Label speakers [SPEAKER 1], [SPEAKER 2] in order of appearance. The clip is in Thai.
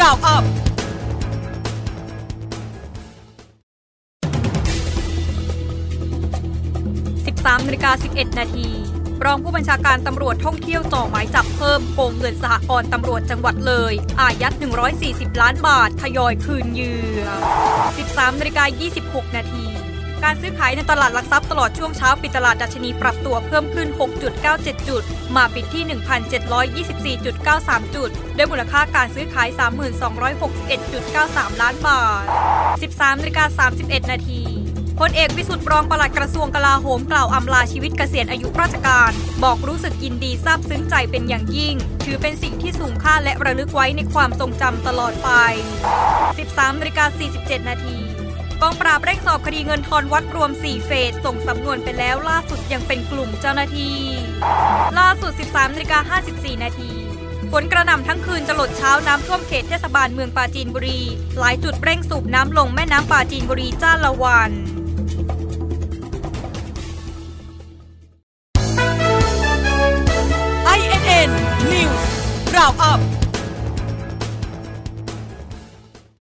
[SPEAKER 1] Round Up 13:11 นาทีรองผู้บัญชาการตำรวจท่องเที่ยวจ่อหมายจับเพิ่มโกงเงินสหกรณ์ตำรวจจังหวัดเลยอายัด140ล้านบาททยอยคืนเหยื่อ 13:26 นาทีการซื้อขายในตลาดหลักทรัพย์ตลอดช่วงเช้าปิดตลาดดัชนีปรับตัวเพิ่มขึ้น 6.97 จุดมาปิดที่ 1,724.93 จุดด้วยมูลค่าการซื้อขาย 3261.93 ล้านบาท 13:31 นาทีพลเอกวิสุทธิ์รองปลัดกระทรวงกลาโหมกล่าวอำลาชีวิตเกษียณอายุราชการบอกรู้สึกยินดีซาบซึ้งใจเป็นอย่างยิ่งถือเป็นสิ่งที่สูงค่าและระลึกไว้ในความทรงจำตลอดไป 13:47 นาทีกองปราบเร่งสอบคดีเงินทอนวัดรวม4เฟสส่งสำนวนไปแล้วล่าสุดยังเป็นกลุ่มเจ้าหน้าที่ล่าสุด 13:54 นาทีฝนกระหน่ำทั้งคืนจรดเช้าน้ำท่วมเขตเทศบาลเมืองปราจีนบุรีหลายจุดเร่งสูบน้ำลงแม่น้ำปราจีนบุรีจ้าละวัน INN News Round Up